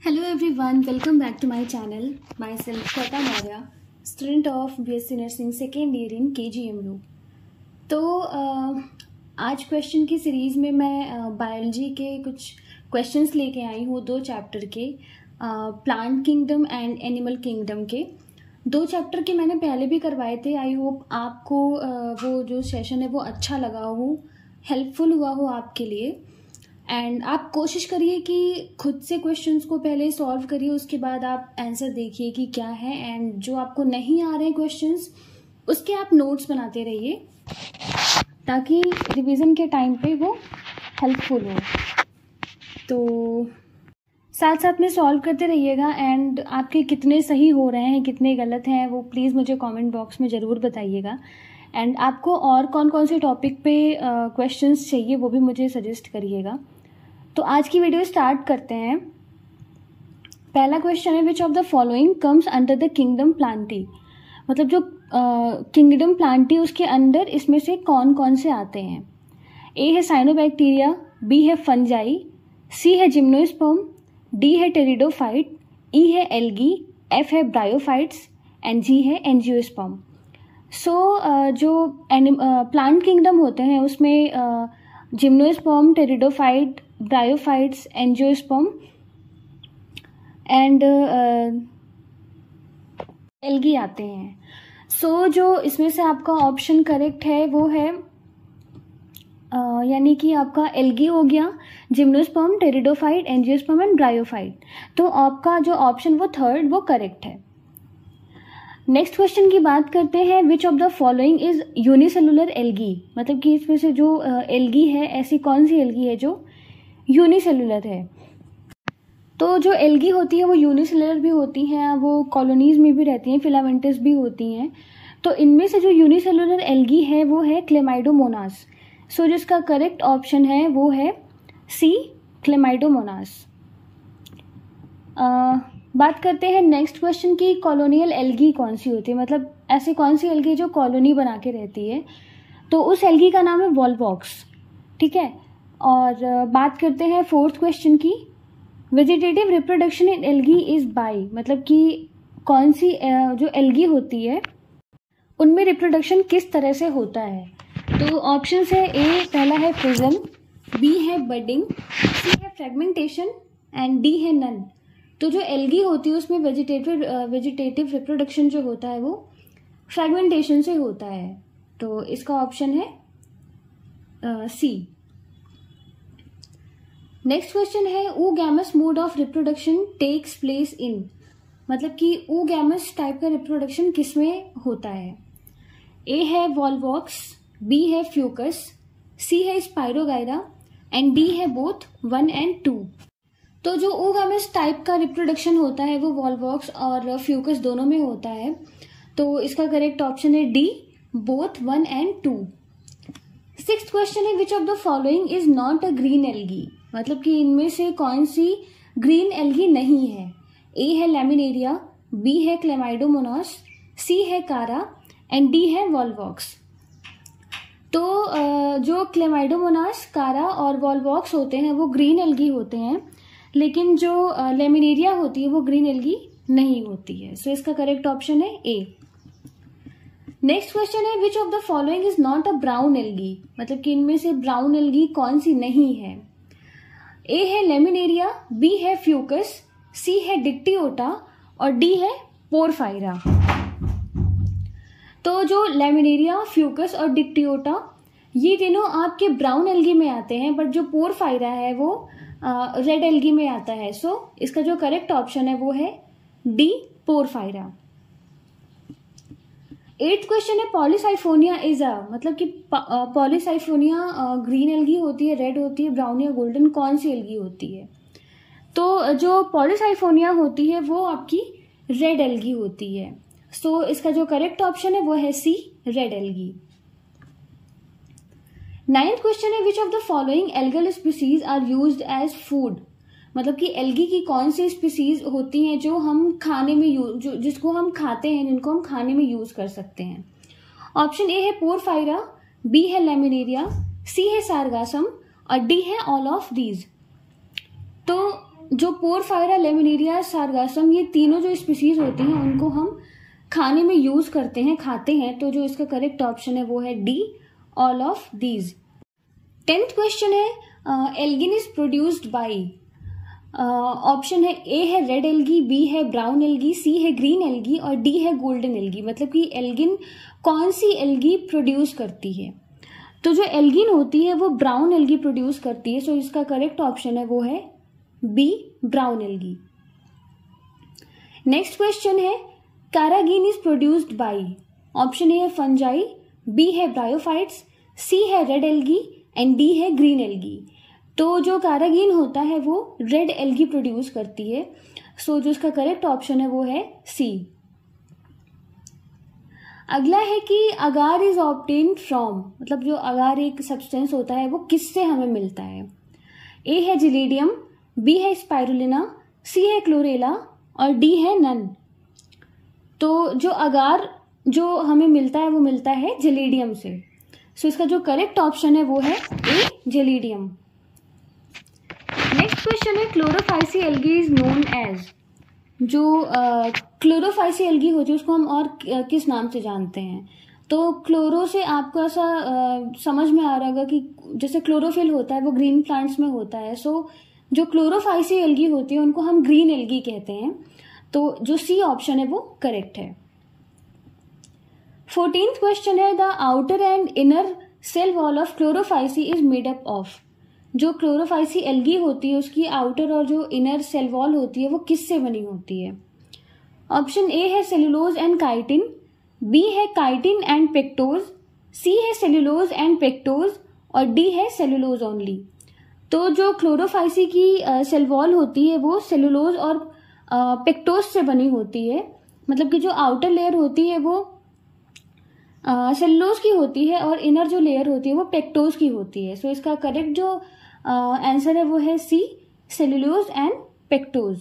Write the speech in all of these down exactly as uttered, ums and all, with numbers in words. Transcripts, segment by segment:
Hello everyone, welcome back to my channel. Myself Shweta Maurya, student of B S c Nursing second year in K G M U. तो uh, आज question की series में मैं biology uh, के कुछ questions लेके आई हूँ, दो चैप्टर के, plant kingdom and animal kingdom के। दो चैप्टर के मैंने पहले भी करवाए थे। आई होप आपको uh, वो जो सेशन है वो अच्छा लगा हो, हेल्पफुल हुआ हो आपके लिए। एंड आप कोशिश करिए कि खुद से क्वेश्चंस को पहले सॉल्व करिए, उसके बाद आप आंसर देखिए कि क्या है। एंड जो आपको नहीं आ रहे क्वेश्चंस उसके आप नोट्स बनाते रहिए ताकि रिवीजन के टाइम पे वो हेल्पफुल हो। तो साथ साथ में सॉल्व करते रहिएगा। एंड आपके कितने सही हो रहे हैं, कितने गलत हैं, वो प्लीज़ मुझे कमेंट बॉक्स में ज़रूर बताइएगा। एंड आपको और कौन कौन से टॉपिक पे क्वेश्चंस uh, चाहिए वो भी मुझे सजेस्ट करिएगा। तो आज की वीडियो स्टार्ट करते हैं। पहला क्वेश्चन है, which of the following comes under the kingdom Plantae. मतलब जो किंगडम uh, प्लांटी उसके अंदर इसमें से कौन कौन से आते हैं। ए है साइनोबैक्टीरिया, बी है फंजाई, सी है जिम्नोस्पर्म, डी है टेरिडोफाइट, ई है एल्गी, एफ है ब्रायोफाइट्स एंड जी है एंजियोस्पर्म। सो so, uh, जो प्लांट किंगडम uh, होते हैं उसमें gymnosperm, pteridophyte, bryophytes, angiosperm and algae आते हैं। सो so, जो इसमें से आपका ऑप्शन करेक्ट है वो है uh, यानी कि आपका एल्गी हो गया, gymnosperm, pteridophyte, angiosperm and bryophyte. तो आपका जो ऑप्शन वो थर्ड वो करेक्ट है। नेक्स्ट क्वेश्चन की बात करते हैं, which of the following is unicellular algae. मतलब कि इसमें से जो एल्गी uh, है, ऐसी कौन सी एल्गी है जो यूनिसेलुलर है। तो जो एल्गी होती है वो यूनिसेलुलर भी होती हैं, वो कॉलोनीज में भी रहती हैं, फिलामेंटस भी होती हैं। तो इनमें से जो यूनिसेलुलर एल्गी है वो है क्लेमाइडोमोनास। सो so, जिसका करेक्ट ऑप्शन है वो है सी, क्लेमाइडोमोनास। uh, बात करते हैं नेक्स्ट क्वेश्चन की, कॉलोनियल एल्गी कौन सी होती है। मतलब ऐसी कौन सी एल्गी जो कॉलोनी बना के रहती है। तो उस एल्गी का नाम है वॉल्वॉक्स, ठीक है। और बात करते हैं फोर्थ क्वेश्चन की, vegetative reproduction in algae is by. मतलब कि कौन सी जो एल्गी होती है उनमें रिप्रोडक्शन किस तरह से होता है। तो ऑप्शन है, ए पहला है फ्रिजन, बी है बडिंग, सी है फ्रेगमेंटेशन एंड डी है नन। तो जो एल्गी होती है उसमें वेजिटेटिव वेजिटेटिव रिप्रोडक्शन जो होता है वो फ्रेगमेंटेशन से होता है। तो इसका ऑप्शन है सी। नेक्स्ट क्वेश्चन है, oogamous mode of reproduction takes place in. मतलब कि oogamous टाइप का रिप्रोडक्शन किसमें होता है। ए है वॉल्वॉक्स, बी है फ्यूकस, सी है स्पाइरोगाइरा एंड डी है बोथ वन एंड टू। तो जो oogamous टाइप का रिप्रोडक्शन होता है वो वॉल्वॉक्स और फ्यूकस दोनों में होता है। तो इसका करेक्ट ऑप्शन है D, both one and two. Sixth question है, which of the following is not a green algae. मतलब कि इनमें से कौन सी ग्रीन एल्गी नहीं है। ए है लैमिनेरिया, बी है क्लेमाइडोमोनास, सी है कारा एंड डी है वॉल्वॉक्स। तो जो क्लेमाइडोमोनास, कारा और वॉल्वॉक्स होते हैं वो ग्रीन एल्गी होते हैं, लेकिन जो लेमिनेरिया होती है वो ग्रीन एल्गी नहीं होती है। सो so, इसका करेक्ट ऑप्शन है ए। नेक्स्ट क्वेश्चन है, which of the following is not a brown algae. मतलब कि इनमें से ब्राउन एल्गी कौन सी नहीं है। ए है लेमिनेरिया, बी है फ्यूकस, सी है डिक्टियोटा और डी है पोरफायरा। तो जो लेमिनेरिया, फ्यूकस और डिक्टियोटा ये तीनों आपके ब्राउन एल्गी में आते हैं, बट जो पोरफायरा है वो रेड uh, एल्गी में आता है। सो so, इसका जो करेक्ट ऑप्शन है वो है डी, पोरफायरा। एट्थ क्वेश्चन है, पॉलीसाइफोनिया इज अ। मतलब कि पॉलीसाइफोनिया ग्रीन एल्गी होती है, रेड होती है, ब्राउन या गोल्डन, कौन सी एल्गी होती है। तो जो पॉलीसाइफोनिया होती है वो आपकी रेड एल्गी होती है। सो so, इसका जो करेक्ट ऑप्शन है वो है C, red algae. Ninth question है, which of the following algal species are used as food. मतलब कि एल्गी की कौन सी स्पीसीज होती हैं जो हम खाने में यूज जो जिसको हम खाते हैं, जिनको हम खाने में यूज कर सकते हैं। ऑप्शन ए है पोरफायरा, बी है लेमिनेरिया, सी है सारगासम और डी है ऑल ऑफ दीज। तो जो पोरफायरा, लेमिनेरिया, सारगासम, ये तीनों जो स्पीसीज होती हैं उनको हम खाने में यूज करते हैं, खाते हैं। तो जो इसका करेक्ट ऑप्शन है वो है D, all of these. Tenth question है algin is produced by. Option है ए है रेड एल्गी, बी है ब्राउन एल्गी, सी है ग्रीन एल्गी और डी है गोल्डन एल्गी। मतलब कि एल्गिन कौन सी एल्गी प्रोड्यूस करती है? तो जो एल्गिन होती है वो ब्राउन एल्गी प्रोड्यूस करती है। सो so इसका करेक्ट ऑप्शन है वो है B, brown algae. Next question है carrageenan is produced by. Option A है फंजाई, बी है ब्रायोफाइट्स, सी है रेड एल्गी एंड डी है ग्रीन एल्गी। तो जो कैरागिन होता है वो रेड एल्गी प्रोड्यूस करती है। सो so जो इसका करेक्ट ऑप्शन है वो है सी। अगला है कि अगार इज ऑब्टेन्ड फ्रॉम, मतलब जो अगार एक सब्सटेंस होता है वो किससे हमें मिलता है? ए है जिलेडियम, बी है स्पाइरुलिना, सी है क्लोरेला और डी है नन। तो जो अगार जो हमें मिलता है वो मिलता है जिलेडियम से। सो so इसका जो करेक्ट ऑप्शन है वो है ए, जिलेडियम। नेक्स्ट क्वेश्चन है Chlorophyceae algae is known as. जो क्लोरोफाइसी uh, एल्गी होती है उसको हम और uh, किस नाम से जानते हैं? तो क्लोरो से आपको ऐसा uh, समझ में आ रहा होगा कि जैसे क्लोरोफिल होता है वो ग्रीन प्लांट्स में होता है। सो so, जो क्लोरोफाइसी एल्गी होती है उनको हम ग्रीन एल्गी कहते हैं। तो जो सी ऑप्शन है वो करेक्ट है। फोर्टीन्थ क्वेश्चन है the outer and inner cell wall of Chlorophyceae is made up of. जो क्लोरोफाइसी एल्गी होती है उसकी आउटर और जो इनर सेल वॉल होती है वो किससे बनी होती है? ऑप्शन ए है सेलुलोज एंड काइटिन, बी है काइटिन एंड पेक्टोज, सी है सेलुलोज एंड पेक्टोज और डी है सेलुलोज ओनली। तो जो क्लोरोफाइसी की सेल वॉल होती है वो सेलुलोज और पेक्टोज से बनी होती है। मतलब कि जो आउटर लेयर होती है वो सेलुलोज की होती है और इनर जो लेयर होती है वो पेक्टोज की होती है। सो so, इसका करेक्ट जो आंसर uh, है वो है C, cellulose and pectose.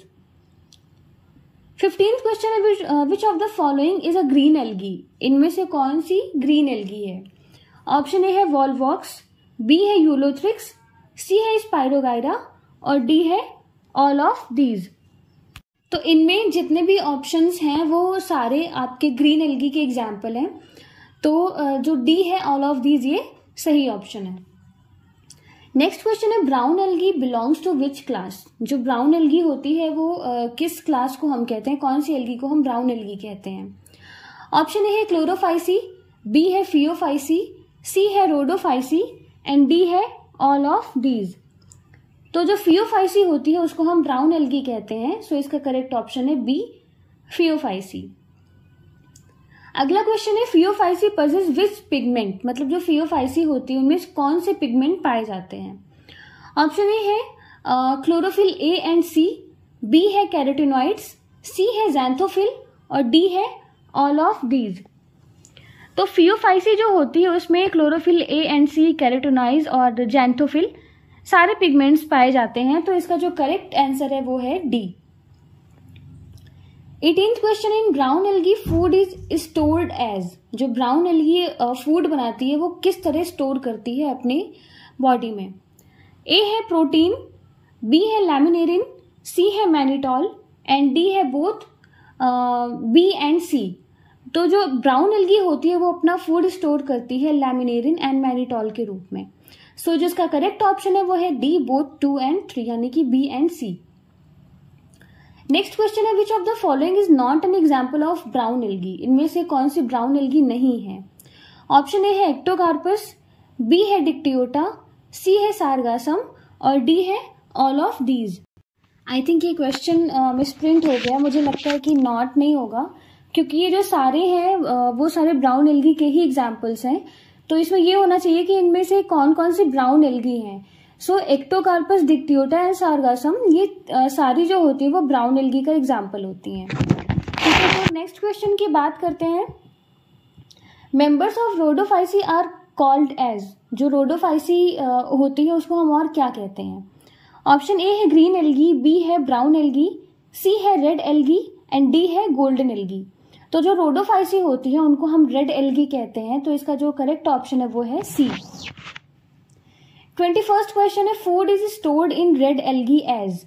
Fifteenth question है which of the following is a green algae. इनमें से कौन सी ग्रीन एल्गी है? ऑप्शन ए है वॉलवॉक्स, बी है यूलोथ्रिक्स, सी है स्पाइरोगाइरा और डी है ऑल ऑफ दीज। तो इनमें जितने भी ऑप्शंस हैं वो सारे आपके ग्रीन एल्गी के एग्जाम्पल हैं। तो जो डी है ऑल ऑफ दीज ये सही ऑप्शन है। नेक्स्ट क्वेश्चन है brown algae belongs to which class. जो ब्राउन एल्गी होती है वो uh, किस क्लास को हम कहते हैं? कौन सी एल्गी को हम ब्राउन एल्गी कहते हैं? ऑप्शन ए है क्लोरोफाइसी, बी है फियोफाइसी, सी है रोडोफाइसी एंड डी है ऑल ऑफ दीज। तो जो फियोफाइसी होती है उसको हम ब्राउन एल्गी कहते हैं। सो so इसका करेक्ट ऑप्शन है बी, फियोफाइसी। अगला क्वेश्चन है फियोफाइसी पजेस विच पिगमेंट। मतलब जो फियोफाइसी होती है उनमें कौन से पिगमेंट पाए जाते हैं? ऑप्शन ए है chlorophyll A and C, B है कैरोटिनॉइड्स, सी है ज़ैंथोफिल और डी है ऑल ऑफ दीज। तो फियोफाइसी जो होती है उसमें chlorophyll A and C, carotenoids और ज़ैंथोफिल सारे पिगमेंट्स पाए जाते हैं। तो इसका जो करेक्ट आंसर है वो है D. Eighteenth question in brown algae food is stored as. जो ब्राउन एल्गी फूड बनाती है वो किस तरह स्टोर करती है अपने बॉडी में? ए है प्रोटीन, बी है लैमिनेरिन, सी है मैनिटॉल एंड डी है बोथ बी एंड सी। तो जो ब्राउन एल्गी होती है वो अपना फूड स्टोर करती है लैमिनेरिन एंड मैनिटॉल के रूप में। सो so, जिसका करेक्ट ऑप्शन है वो है D, both two and three, यानी कि B and C. Next question है which of the following is not an example of brown algae. इनमें से कौन सी ब्राउन एल्गी नहीं है? ऑप्शन ए है एक्टोकार्पस, बी है डिक्टियोटा, सी है सारगासम और डी है all of these. I think ये क्वेश्चन मिसप्रिंट हो गया। मुझे लगता है कि नॉट नहीं होगा क्योंकि ये जो सारे हैं uh, वो सारे ब्राउन एल्गी के ही एग्जाम्पल्स हैं। तो इसमें ये होना चाहिए कि इनमें से कौन कौन सी ब्राउन एल्गी हैं। So Ectocarpus, Dictyota and Sargassum ये uh, सारी जो होती है वो ब्राउन एल्गी का एग्जाम्पल होती हैं। ठीक है, तो नेक्स्ट क्वेश्चन की बात करते हैं। Members of Rhodophyceae are called as. जो रोडोफाइसी uh, होती है उसको हम और क्या कहते हैं? ऑप्शन ए है ग्रीन एल्गी, बी है ब्राउन एल्गी, सी है रेड एल्गी एंड डी है गोल्डन एल्गी। तो जो रोडोफाइसी होती है उनको हम रेड एल्गी कहते हैं। तो इसका जो करेक्ट ऑप्शन है वो है सी। ट्वेंटी फर्स्ट क्वेश्चन है food is stored in red algae as.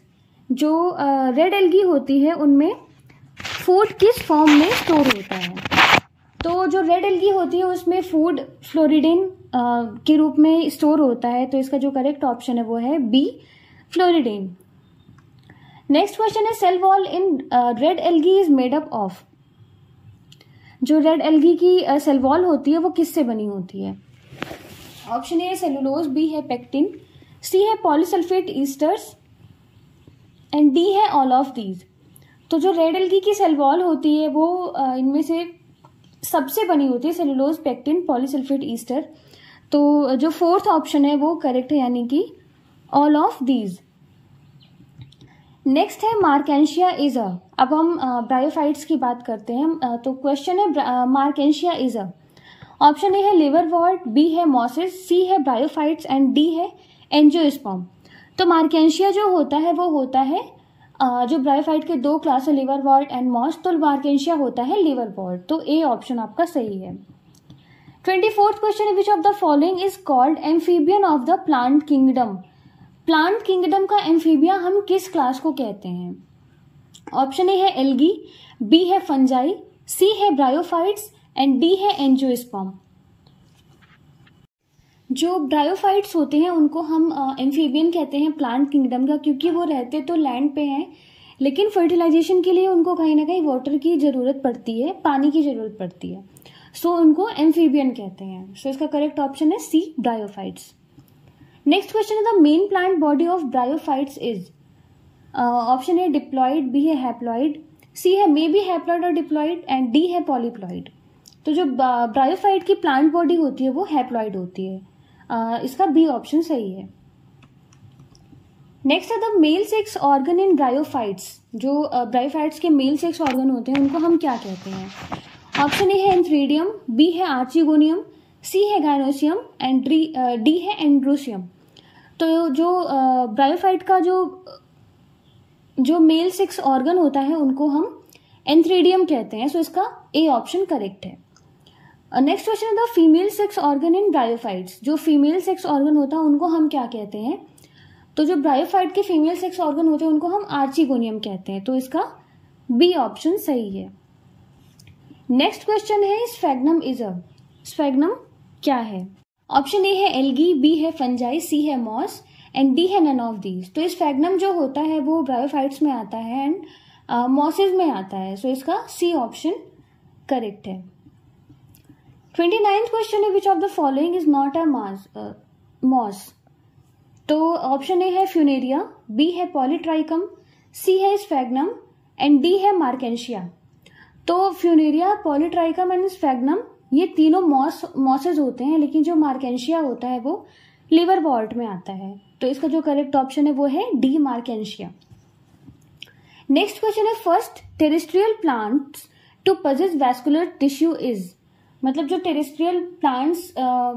जो रेड एल्गी होती है उनमें फूड किस फॉर्म में स्टोर होता है? तो जो रेड एल्गी होती है उसमें फूड फ्लोरिडेन के रूप में स्टोर होता है, तो इसका जो करेक्ट ऑप्शन है वो है बी, फ्लोरिडेन। नेक्स्ट क्वेश्चन है cell wall in red algae is made up of. जो रेड एल्गी की सेल वॉल होती है वो किससे बनी होती है? ऑप्शन ए है सेलुलोज, बी है पेक्टिन, सी है पॉलीसल्फेट ईस्टर्स एंड डी है ऑल ऑफ दीज। तो जो रेड एल्गी की सेल वॉल होती है वो इनमें से सबसे बनी होती है, सेलुलोज, पेक्टिन, पॉलीसल्फेट ईस्टर। तो जो फोर्थ ऑप्शन है वो करेक्ट है, यानी कि ऑल ऑफ दीज। नेक्स्ट है मार्केंशिया इज अ। अब हम ब्रायोफाइट्स की बात करते हैं। तो क्वेश्चन है Marchantia is a. Option A है लिवरवॉर्ट, बी है मॉसेस, सी है ब्रायोफाइट्स एंड डी है एंजियोस्पर्म। तो मार्केंशिया जो होता है वो होता है जो ब्रायोफाइट के दो क्लास है, लिवरवॉर्ट एंड मॉस, तो मार्केंशिया होता है लिवरवॉर्ट। तो ए ऑप्शन आपका सही है। ट्वेंटी फोर्थ क्वेश्चन है which of the following is called amphibian of the plant kingdom. Plant kingdom का एम्फीबिया हम किस क्लास को कहते हैं? ऑप्शन ए है एल्गी, बी है फंजाई, सी है ब्रायोफाइट्स एंड डी है एंजियोस्पर्म। जो ब्रायोफाइट्स होते हैं उनको हम एम्फीबियन कहते हैं प्लांट किंगडम का, क्योंकि वो रहते तो लैंड पे हैं लेकिन फर्टिलाइजेशन के लिए उनको कहीं ना कहीं वाटर की ज़रूरत पड़ती है, पानी की ज़रूरत पड़ती है, सो so, उनको एम्फीबियन कहते हैं। सो so, इसका करेक्ट ऑप्शन है सी, ब्रायोफाइट्स। नेक्स्ट क्वेश्चन है the main plant body of bryophytes is. Option है डिप्लॉइड, बी है हैप्लॉइड, सी है मे बी हैप्लॉइड और डिप्लॉइड एंड डी है पॉलीप्लॉइड। तो जो ब्रायोफाइट की प्लांट बॉडी होती है वो हैप्लॉइड होती है। uh, इसका बी ऑप्शन सही है। नेक्स्ट है the male sex organ in bryophytes. जो ब्रायोफाइट्स uh, के मेल सेक्स ऑर्गन होते हैं उनको हम क्या कहते हैं? ऑप्शन ए है एंथ्रीडियम, बी है आर्चिगोनियम, सी है गाइनोसियम एंड डी है एंड्रोसियम। तो जो ब्रायोफाइट uh, का जो जो मेल सेक्स ऑर्गन होता है उनको हम एंथ्रीडियम कहते हैं। सो so इसका ए ऑप्शन करेक्ट है। नेक्स्ट क्वेश्चन है the female sex organ in bryophytes. जो फीमेल सेक्स ऑर्गन होता है उनको हम क्या कहते हैं? तो जो ब्रायोफाइट के फीमेल सेक्स ऑर्गन होते हैं उनको हम आर्चिगोनियम कहते हैं। तो इसका बी ऑप्शन सही है। नेक्स्ट क्वेश्चन है स्फेग्नम इज अ। स्फेग्नम क्या है? ऑप्शन ए है एल्गी, बी है फंजाई, सी है मॉस एंड डी है नन ऑफ दीज। तो स्फेग्नम जो होता है वो ब्रायोफाइट्स में आता है एंड मॉसेज में आता है। सो so इसका सी ऑप्शन करेक्ट है। ट्वेंटी नाइन्थ क्वेश्चन है which of the following is not a moss. तो ऑप्शन ए है फ्यूनेरिया, बी है पॉलीट्राइकम, सी है स्फेग्नम एंड डी है मार्केंशिया। तो फ्यूनेरिया, पॉलीट्राइकम एंड स्फेग्नम ये तीनों मॉस मॉसेज होते हैं, लेकिन जो मार्केंशिया होता है वो लिवरवॉर्ट में आता है। तो इसका जो करेक्ट ऑप्शन है वो है डी, मार्केंशिया। नेक्स्ट क्वेश्चन है first terrestrial plants to possess vascular tissue is. मतलब जो टेरेस्ट्रियल प्लांट्स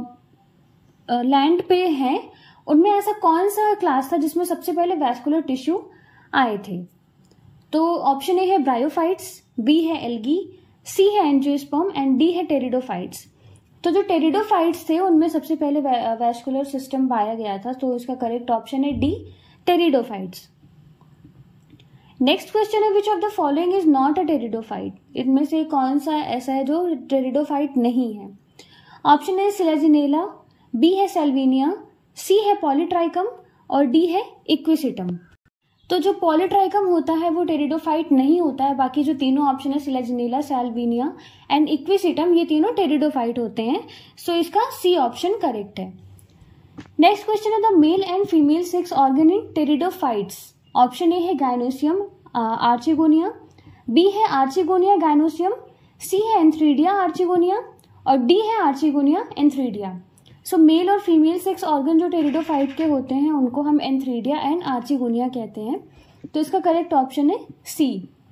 लैंड पे हैं उनमें ऐसा कौन सा क्लास था जिसमें सबसे पहले वैस्कुलर टिश्यू आए थे? तो ऑप्शन ए है ब्रायोफाइट्स, बी है एल्गी, सी है एंजियोस्पर्म एंड डी है टेरिडोफाइट्स। तो जो टेरिडोफाइट्स थे उनमें सबसे पहले वैस्कुलर सिस्टम पाया गया था, तो इसका करेक्ट ऑप्शन है डी, टेरिडोफाइट्स। नेक्स्ट क्वेश्चन है which of the following is not a pteridophyte. इनमें से कौन सा ऐसा है जो टेरिडोफाइट नहीं है? ऑप्शन ए सिलेजिनेला, बी है सेल्विनिया, सी है पॉलीट्राइकम और डी है इक्विसिटम। तो जो पॉलीट्राइकम होता है वो टेरिडोफाइट नहीं होता है। बाकी जो तीनों ऑप्शन है सिलेजिनेला, सेल्विनिया एंड इक्विसिटम ये तीनों टेरिडोफाइट होते हैं। सो so इसका सी ऑप्शन करेक्ट है। नेक्स्ट क्वेश्चन है the male and female sex organ in pteridophytes. Option A है गाइनोसियम, आर्चिगोनिया, बी है आर्चिगोनिया गाइनोसियम, सी है एंथ्रीडिया आर्चिगोनिया और डी है आर्चिगोनिया एंथ्रीडिया। सो मेल और फीमेल सेक्स ऑर्गन जो pteridophyte के होते हैं उनको हम एंथ्रीडिया एंड आर्चिगोनिया कहते हैं। तो इसका करेक्ट ऑप्शन है सी।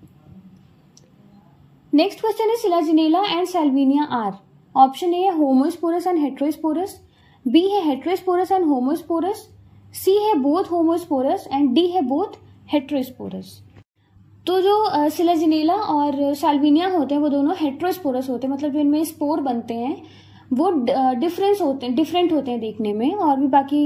नेक्स्ट क्वेश्चन है selaginella and salvinia are. Option A है होमोस्पोरस एंड हेट्रोस्पोरस, बी है हेट्रोस्पोरस एंड होमोस्पोरस, सी है बोथ होमोस्पोरस एंड डी है बोथ हेट्रोस्पोरस। तो जो सिलाजिनेला और सेल्विनिया होते हैं वो दोनों हेट्रोस्पोरस होते हैं, मतलब जो इनमें स्पोर बनते हैं वो डिफरेंस होते हैं डिफरेंट होते हैं देखने में, और भी बाकी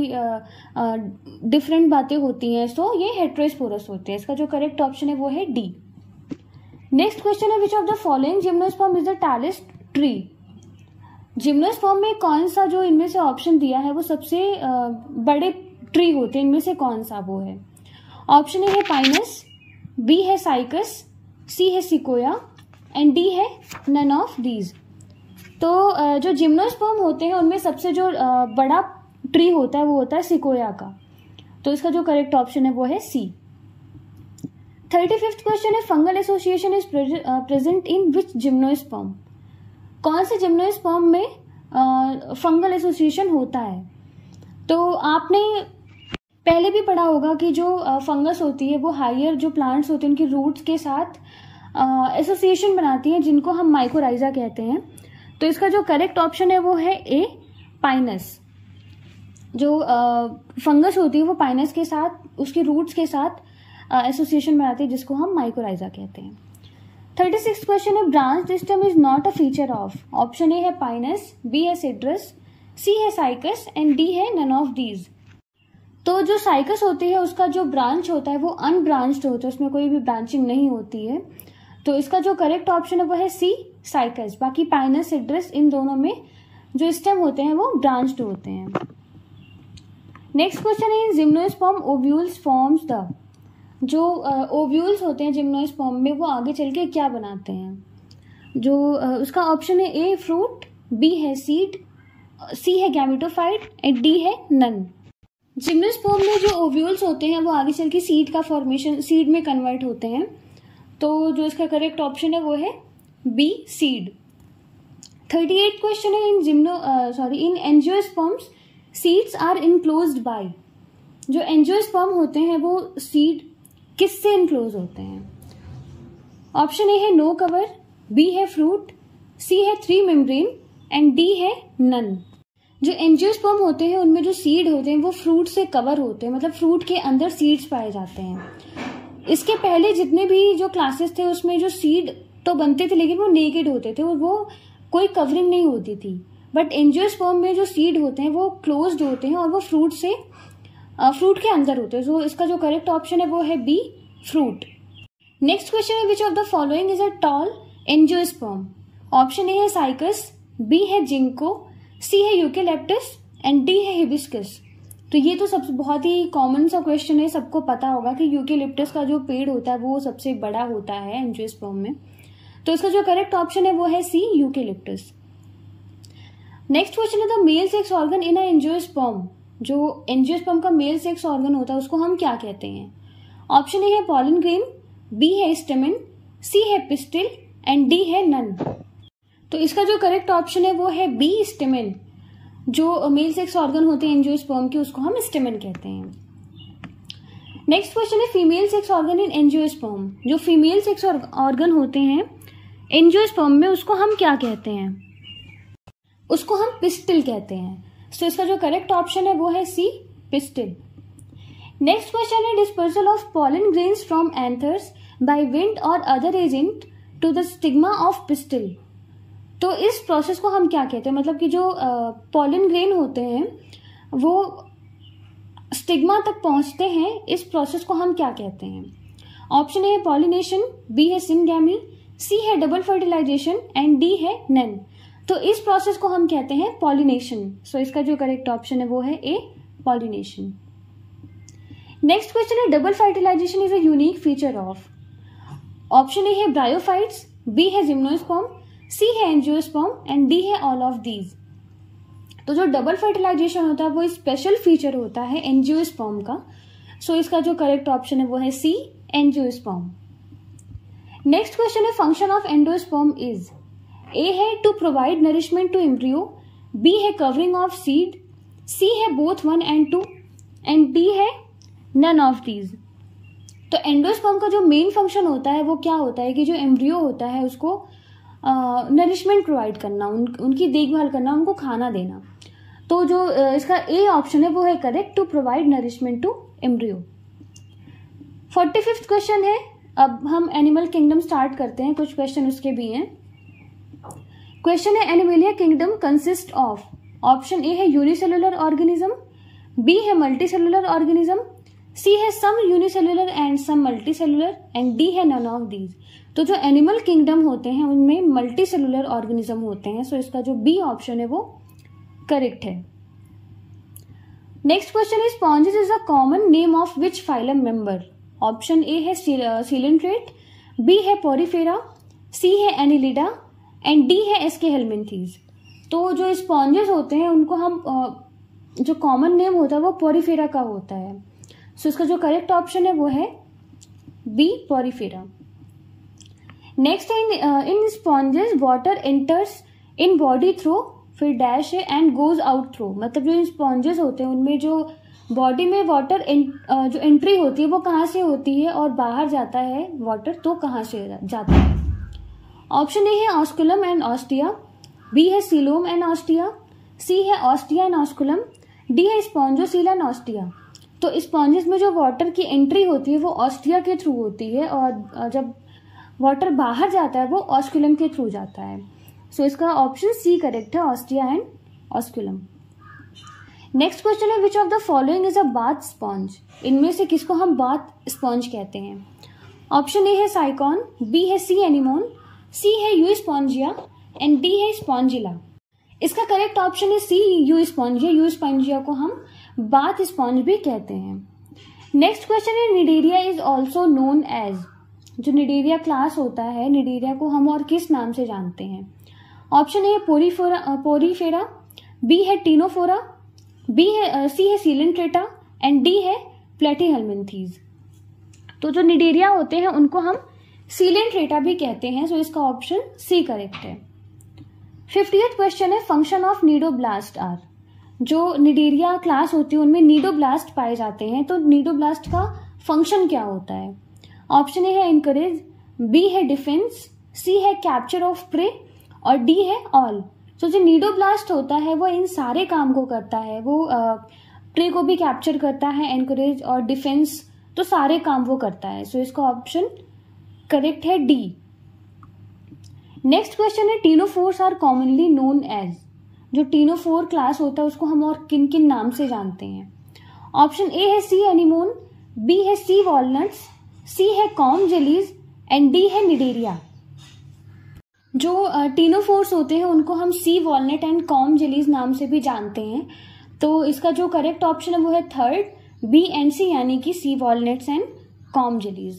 डिफरेंट बातें होती हैं, सो ये हेट्रोस्पोरस होते हैं। इसका जो करेक्ट ऑप्शन है वो है डी। नेक्स्ट क्वेश्चन है, which of the following gymnosperm is the tallest tree. Gymnosperm में कौन सा, जो इनमें से ऑप्शन दिया है वो सबसे बड़े ट्री होते हैं, इनमें से कौन सा वो है। ऑप्शन ए है पाइनस, बी है साइकस, सी है सिकोया एंड डी है नन ऑफ दीज। तो जो जिम्नोस्पर्म होते हैं उनमें सबसे जो बड़ा ट्री होता है वो होता है सिकोया का। तो इसका जो करेक्ट ऑप्शन है वो है सी। थर्टी फिफ्थ क्वेश्चन है, fungal association is present in which gymnosperm. कौन से जिम्नोस्पर्म में फंगल एसोसिएशन होता है। तो आपने पहले भी पढ़ा होगा कि जो फंगस होती है वो हायर जो प्लांट्स होते हैं उनकी रूट्स के साथ एसोसिएशन बनाती हैं, जिनको हम माइकोराइजा कहते हैं। तो इसका जो करेक्ट ऑप्शन है वो है ए पाइनस। जो फंगस होती है वो पाइनस के साथ, उसके रूट्स के साथ एसोसिएशन बनाती है, जिसको हम माइकोराइजा कहते हैं। थर्टी सिक्स क्वेश्चन है, branch system is not a feature of. Option A है पाइनस, बी है सिट्रस, सी है साइकस एंड डी है नन ऑफ दीज। तो जो साइकस होती है उसका जो ब्रांच होता है वो अनब्रांच्ड होता है, उसमें कोई भी ब्रांचिंग नहीं होती है। तो इसका जो करेक्ट ऑप्शन है वो है सी साइकस। बाकी पाइनस, सिट्रस, इन दोनों में जो स्टेम होते हैं वो ब्रांच्ड होते हैं। नेक्स्ट क्वेश्चन है, जिम्नोस्पर्म ओव्यूल्स फॉर्म्स द। जो ओव्यूल्स uh, होते हैं जिम्नोस्पर्म में वो आगे चल के क्या बनाते हैं। जो uh, उसका ऑप्शन है ए फ्रूट, बी है सीड, सी है गैमेटोफाइट एंड डी है नन। जिम्नोस्पर्म में जो ओव्यूल्स होते हैं वो आगे चल के सीड का फॉर्मेशन, सीड में कन्वर्ट होते हैं। तो जो इसका करेक्ट ऑप्शन है वो है B seed. Thirty eight question है, in gymno sorry in angiosperms seeds are enclosed by. जो एंजियोस्पर्म होते हैं वो सीड किससे इनक्लोज होते हैं। ऑप्शन ए है नो कवर, बी है फ्रूट, सी है थ्री मेम्ब्रेन एंड डी है नन। जो एंजियोस्पर्म होते हैं उनमें जो सीड होते हैं वो फ्रूट से कवर होते हैं, मतलब फ्रूट के अंदर सीड्स पाए जाते हैं। इसके पहले जितने भी जो क्लासेस थे उसमें जो सीड तो बनते थे लेकिन वो नेकेड होते थे और वो कोई कवरिंग नहीं होती थी। बट एंजियोस्पर्म में जो सीड होते हैं वो क्लोज्ड होते हैं और वो फ्रूट से फ्रूट के अंदर होते हैं। तो इसका जो करेक्ट ऑप्शन है वो है बी फ्रूट। नेक्स्ट क्वेश्चन है, which of the following is a tall angiosperm. Option A है साइकस, बी है जिंको, सी है यूकेलिप्टस एंड डी है हिबिस्कस। तो ये तो सबसे बहुत ही कॉमन सा क्वेश्चन है, सबको पता होगा कि यूकेलिप्टस का जो पेड़ होता है वो सबसे बड़ा होता है एंजियोस्पर्म में। तो इसका जो करेक्ट ऑप्शन है वो है सी यूकेलिप्टस। नेक्स्ट क्वेश्चन है, the male sex organ in a angiosperm. जो एंजियोस्पर्म का मेल सेक्स ऑर्गन होता है उसको हम क्या कहते हैं। ऑप्शन ए है पॉलन ग्रेन, बी है स्टेमन, सी है पिस्टिल एंड डी है नन। तो इसका जो करेक्ट ऑप्शन है वो है बी स्टेमन। जो मेल सेक्स ऑर्गन होते हैं एंजियोस्पर्म के उसको हम स्टेमन कहते हैं। नेक्स्ट क्वेश्चन है, female sex organ in angiosperm. जो फीमेल सेक्स ऑर्गन होते हैं एंजियोस्पर्म में उसको हम क्या कहते हैं। उसको हम पिस्टिल कहते हैं। तो इसका जो करेक्ट ऑप्शन है वो है सी पिस्टिल। नेक्स्ट क्वेश्चन है, dispersal of pollen grains from anthers by wind और other agent to the stigma of pistil. तो इस प्रोसेस को हम क्या कहते हैं, मतलब कि जो पॉलन ग्रेन होते हैं वो स्टिग्मा तक पहुंचते हैं, इस प्रोसेस को हम क्या कहते हैं। ऑप्शन ए है पॉलिनेशन, बी है सिनगैमी, सी है डबल फर्टिलाइजेशन एंड डी है नन। तो इस प्रोसेस को हम कहते हैं पॉलिनेशन। सो इसका जो करेक्ट ऑप्शन है वो है ए पॉलिनेशन। नेक्स्ट क्वेश्चन है, double fertilization is a unique feature of. Option A है ब्रायोफाइट्स, बी है जिम्नोस्पर्म, सी है एंजियोस्पर्म एंड डी है ऑल ऑफ दीज। तो जो डबल फर्टिलाइजेशन होता है वो स्पेशल फीचर होता है एंजियोस्पर्म का। सो इसका जो करेक्ट ऑप्शन है वो है सी एंजियोस्पर्म। नेक्स्ट क्वेश्चन है, function of endosperm is. A है to provide nourishment to embryo, B है कवरिंग ऑफ सीड, सी है both one and two and D है नन ऑफ दीज। तो एंडोस्पर्म का जो मेन फंक्शन होता है वो क्या होता है कि जो एम्ब्रियो होता है उसको नरिशमेंट प्रोवाइड करना, उन, उनकी देखभाल करना, उनको खाना देना। तो जो uh, इसका ए ऑप्शन है वो है correct, to provide nourishment to embryo. Forty fifth question है, अब हम एनिमल किंगडम स्टार्ट करते हैं, कुछ क्वेश्चन उसके भी हैं। क्वेश्चन है animalia kingdom consist of, option A है यूनिसेलुलर ऑर्गेनिज्म, बी है मल्टीसेलुलर ऑर्गेनिज्म, सी है some unicellular and some multicellular, and D है नन ऑफ दीज। तो जो एनिमल किंगडम होते हैं उनमें मल्टीसेलुलर ऑर्गेनिज्म होते हैं, सो इसका जो बी ऑप्शन है वो करेक्ट है। Next question is sponges is a common name of which phylum member, option A है सीलेंट्रेट, बी है पोरीफेरा, सी है एनिलिडा एंड डी है एस्के हेलमिंथीज। तो जो स्पॉन्जेस होते हैं उनको हम जो कॉमन नेम होता है वो पोरीफेरा का होता है, सो इसका जो करेक्ट ऑप्शन है वो है B porifera. Next in in sponges water enters in body through, फिर डैश है एंड गोज आउट थ्रू, मतलब जो स्पॉन्जेस होते हैं उनमें जो बॉडी में वाटर uh, जो एंट्री होती है वो कहाँ से होती है और बाहर जाता है वाटर तो कहाँ से जाता है। ऑप्शन ए है ऑस्कुलम एंड ऑस्टिया, बी है सीलोम एंड ऑस्टिया, सी है ऑस्टिया एंड ऑस्कुलम, डी है स्पॉन्जोसील एंड ऑस्टिया। तो स्पॉन्जेस में जो वाटर की एंट्री होती है वो ऑस्टिया के थ्रू होती है और जब वाटर बाहर जाता है वो ऑस्कुलम के थ्रू जाता है, सो so, इसका ऑप्शन सी करेक्ट है, ostia and osculum. Next question है which of the following is a bath sponge, इनमें से किसको हम बाथ स्पॉन्ज कहते हैं। ऑप्शन ए है साइकॉन, बी है सी एनिमोन, सी है यू स्पॉन्जिया एंड डी है स्पॉन्जिला। इसका करेक्ट ऑप्शन है C euspongia, euspongia को हम बाथ स्पॉन्ज भी कहते हैं। नेक्स्ट क्वेश्चन है cnidaria is also known as, जो निडेरिया क्लास होता है निडेरिया को हम और किस नाम से जानते हैं। ऑप्शन ए है पोरीफोरा पोरीफेरा, बी है टीनोफोरा, बी है सी है सीलेंट्रेटा एंड डी है प्लेटीहेलमिंथीज। तो जो निडेरिया होते हैं उनको हम सीलेंट्रेटा भी कहते हैं, सो इसका ऑप्शन सी करेक्ट है। फिफ्टियथ क्वेश्चन है फंक्शन ऑफ नीडोब्लास्ट आर, जो निडेरिया क्लास होती है उनमें नीडोब्लास्ट पाए जाते हैं, तो नीडोब्लास्ट का फंक्शन क्या होता है। ऑप्शन ए है इनकरेज, बी है डिफेंस, सी है कैप्चर ऑफ प्रे और डी है ऑल। तो जो नीडोब्लास्ट होता है वो इन सारे काम को करता है, वो प्रे को भी कैप्चर करता है, एनकरेज और डिफेंस, तो सारे काम वो करता है, सो इसका ऑप्शन करेक्ट है डी। नेक्स्ट क्वेश्चन है ctenophores are commonly known as, जो टीनोफोर क्लास होता है उसको हम और किन किन नाम से जानते हैं। ऑप्शन ए है सी एनिमोन, बी है सी वॉलनट्स, सी है कॉम जेलीज एंड डी है निडेरिया। जो टीनोफोर्स होते हैं उनको हम sea walnut and comb jellies नाम से भी जानते हैं, तो इसका जो करेक्ट ऑप्शन है वो है थर्ड, बी एंड सी, यानी कि sea walnuts and comb jellies.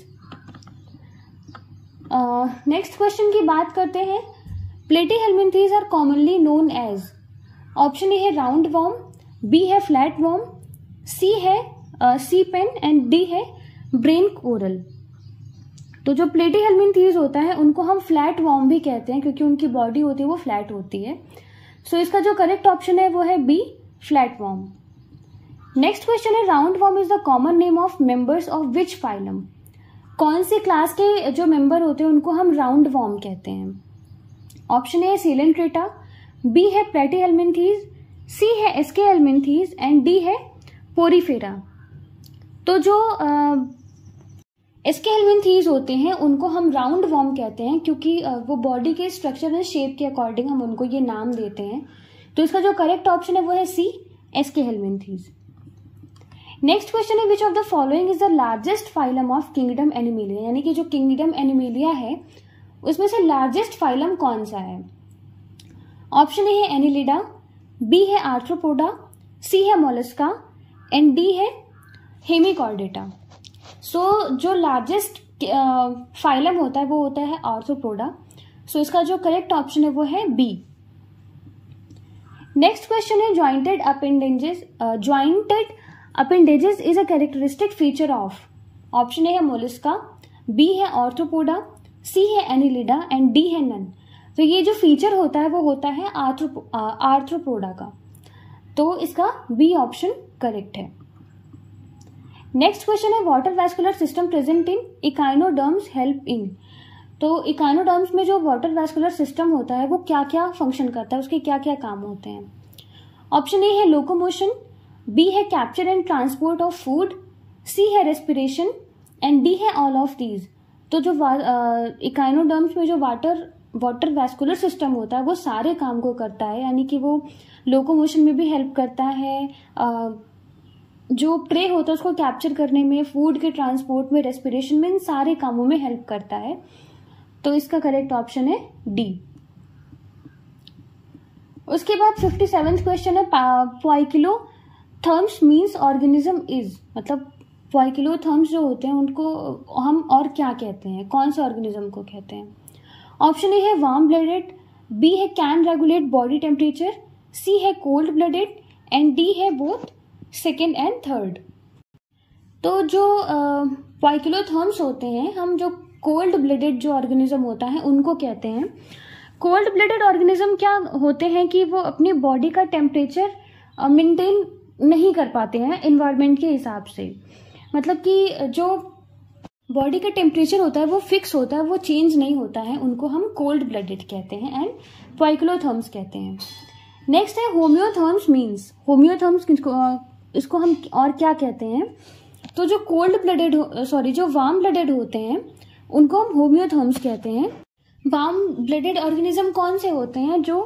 Next question की बात करते हैं, platyhelminthes are commonly known as. Option A है राउंड वॉर्म, बी है फ्लैट वॉर्म, सी है सी पेन एंड डी है ब्रेन कोरल। तो जो प्लेटीहेलमिंथीज होता है उनको हम फ्लैट वॉर्म भी कहते हैं क्योंकि उनकी बॉडी होती है वो फ्लैट होती है, सो so, इसका जो करेक्ट ऑप्शन है वो है B flat worm. Next question है round worm is the common name of members of which phylum, कौन सी क्लास के जो मेंबर होते हैं उनको हम राउंड वॉर्म कहते हैं। ऑप्शन ए है सीलेंट्रेटा, बी है प्लेटीहेलमिंथीज, सी है एस्के हेलमिंथीज एंड डी है पोरीफेरा। तो जो एस्के हेलमिंथीज होते हैं उनको हम राउंड वॉर्म कहते हैं क्योंकि वो बॉडी के स्ट्रक्चर एंड शेप के अकॉर्डिंग हम उनको ये नाम देते हैं, तो इसका जो करेक्ट ऑप्शन है वो है C aschelminthes. Next question है which of the following is the largest phylum of kingdom animalia, यानी कि जो किंगडम एनिमेलिया है उसमें से लार्जेस्ट फाइलम कौन सा है। ऑप्शन ए है एनिलिडा, बी है आर्थ्रोपोडा, सी है मोलस्का एंड डी है हेमिकॉर्डेटा। सो so, जो लार्जेस्ट फाइलम होता है वो होता है आर्थ्रोपोडा, सो so, इसका जो करेक्ट ऑप्शन है वो है बी। नेक्स्ट क्वेश्चन है jointed appendages jointed appendages is a characteristic feature of. Option A है मोलस्का, बी है आर्थ्रोपोडा, सी है एनिलिडा एंड डी है नन। तो ये जो फीचर होता है वो होता है आर्थ्रो आर्थ्रोपोडा का, तो इसका बी ऑप्शन करेक्ट है। नेक्स्ट क्वेश्चन है water vascular system present in echinoderms help in. तो इकाइनोडर्म्स में जो वाटर वैस्कुलर सिस्टम होता है वो क्या क्या फंक्शन करता है, उसके क्या क्या काम होते हैं। ऑप्शन ए है लोकोमोशन, बी है capture and transport of food, C है रेस्पिरेशन एंड डी है ऑल ऑफ दीज। तो जो इकाइनोडर्म्स में जो वाटर वाटर वैस्कुलर सिस्टम होता है वो सारे काम को करता है, यानी कि वो लोकोमोशन में भी हेल्प करता है, जो प्रे होता है उसको कैप्चर करने में, फूड के ट्रांसपोर्ट में, रेस्पिरेशन में, इन सारे कामों में हेल्प करता है। तो इसका करेक्ट ऑप्शन है डी। उसके बाद फिफ्टी सेवेंथ क्वेश्चन है पोइकिलोथर्म्स मीन्स ऑर्गेनिज्म इज, मतलब पोइकिलोथर्म्स जो होते हैं उनको हम और क्या कहते हैं, कौन से ऑर्गेनिज्म को कहते हैं। ऑप्शन ए है वार्म ब्लडेड, बी है can regulate body temperature, C है कोल्ड ब्लडेड एंड डी है बोथ सेकेंड एंड थर्ड। तो जो पोइकिलोथर्म्स होते हैं, हम जो कोल्ड ब्लडेड जो ऑर्गेनिज्म होता है उनको कहते हैं। कोल्ड ब्लडेड ऑर्गेनिज्म क्या होते हैं कि वो अपनी बॉडी का टेम्परेचर मेंटेन नहीं कर पाते हैं एनवायरनमेंट के हिसाब से, मतलब कि जो बॉडी का टेम्परेचर होता है वो फिक्स होता है, वो चेंज नहीं होता है, उनको हम कोल्ड ब्लडेड कहते हैं एंड पोइकिलोथर्म्स कहते हैं। नेक्स्ट है होम्योथर्म्स मीन्स, होम्योथर्म्स इसको हम और क्या कहते हैं। तो जो कोल्ड ब्लडेड सॉरी जो वार्म ब्लडेड होते हैं उनको हम होम्योथर्म्स कहते हैं। वार्म ब्लडेड ऑर्गेनिज्म कौन से होते हैं, जो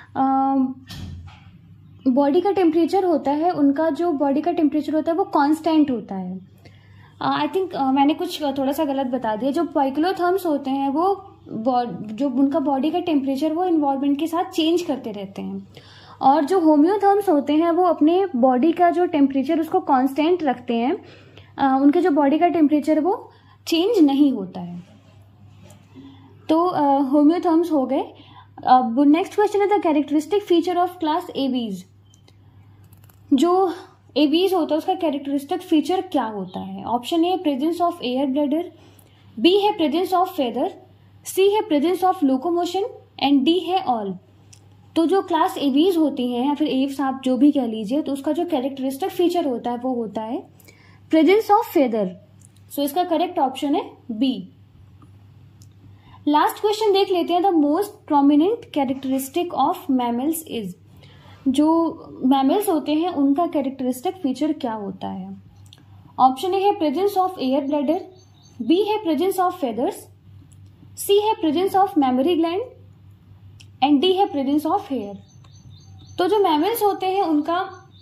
बॉडी का टेम्परेचर होता है, उनका जो बॉडी का टेम्परेचर होता है वो कांस्टेंट होता है। आई uh, थिंक uh, मैंने कुछ थोड़ा सा गलत बता दिया। जो पोइकिलोथर्म्स होते हैं वो जो उनका बॉडी का टेम्परेचर वो इन्वायरमेंट के साथ चेंज करते रहते हैं, और जो होम्योथर्म्स होते हैं वो अपने बॉडी का जो टेम्परेचर उसको कांस्टेंट रखते हैं, uh, उनके जो बॉडी का टेम्परेचर वो चेंज नहीं होता है। तो होम्योथर्म्स uh, हो गए। अब नेक्स्ट क्वेश्चन है the characteristic feature of class aves. जो एवीज होता है उसका कैरेक्टरिस्टिक फीचर क्या होता है। Option A presence of air bladder, B है प्रेजेंस ऑफ फेदर, सी है presence of locomotion and D है ऑल। तो जो क्लास एवीज होती हैं या फिर एव्स आप जो भी कह लीजिए, तो उसका जो कैरेक्टरिस्टिक फीचर होता है वो होता है प्रेजेंस ऑफ फेदर। सो इसका करेक्ट ऑप्शन है बी। लास्ट क्वेश्चन देख लेते हैं the most prominent characteristic of mammals is. जो मैमल्स होते हैं उनका कैरेक्टरिस्टिक फीचर क्या होता है। ऑप्शन ए है presence of air bladder, B है प्रेजेंस ऑफ फेदर्स, सी है presence of memory gland and D है प्रेजेंस ऑफ हेयर। तो जो मैमल्स होते हैं उनका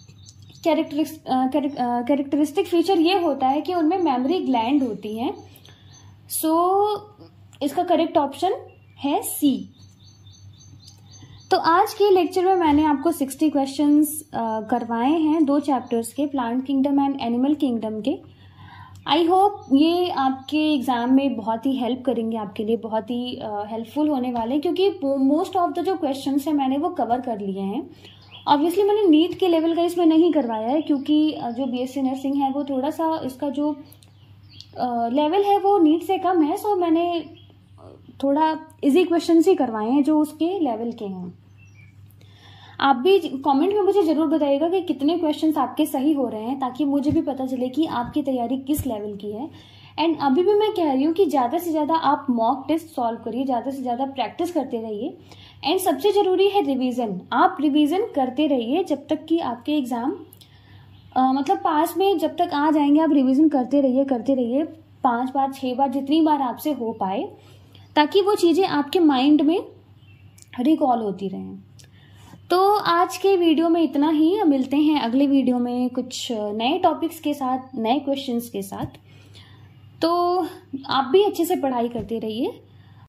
कैरेक्टरिस्टिक फीचर ये होता है कि उनमें मेमोरी ग्लैंड होती हैं। सो so, इसका करेक्ट ऑप्शन है सी। तो आज के लेक्चर में मैंने आपको सिक्सटी क्वेश्चंस करवाए हैं दो चैप्टर्स के, plant kingdom and animal kingdom के। आई होप ये आपके एग्जाम में बहुत ही हेल्प करेंगे, आपके लिए बहुत ही हेल्पफुल uh, होने वाले हैं, क्योंकि मोस्ट ऑफ द जो क्वेश्चंस हैं मैंने वो कवर कर लिए हैं। ऑब्वियसली मैंने नीट के लेवल का इसमें नहीं करवाया है, क्योंकि जो बीएससी नर्सिंग है वो थोड़ा सा इसका जो लेवल uh, है वो नीट से कम है। सो मैंने थोड़ा इजी क्वेश्चंस ही करवाए हैं जो उसके लेवल के हैं। आप भी कमेंट में मुझे जरूर बताइएगा कि कितने क्वेश्चंस आपके सही हो रहे हैं, ताकि मुझे भी पता चले कि आपकी तैयारी किस लेवल की है। एंड अभी भी मैं कह रही हूँ कि ज़्यादा से ज़्यादा आप मॉक टेस्ट सॉल्व करिए, ज़्यादा से ज़्यादा प्रैक्टिस करते रहिए। एंड सबसे ज़रूरी है रिवीजन। आप रिवीजन करते रहिए जब तक कि आपके एग्ज़ाम मतलब पास में जब तक आ जाएंगे, आप रिविज़न करते रहिए करते रहिए पाँच बार छः बार जितनी बार आपसे हो पाए, ताकि वो चीज़ें आपके माइंड में रिकॉल होती रहें। तो आज के वीडियो में इतना ही। मिलते हैं अगले वीडियो में कुछ नए टॉपिक्स के साथ, नए क्वेश्चंस के साथ। तो आप भी अच्छे से पढ़ाई करते रहिए।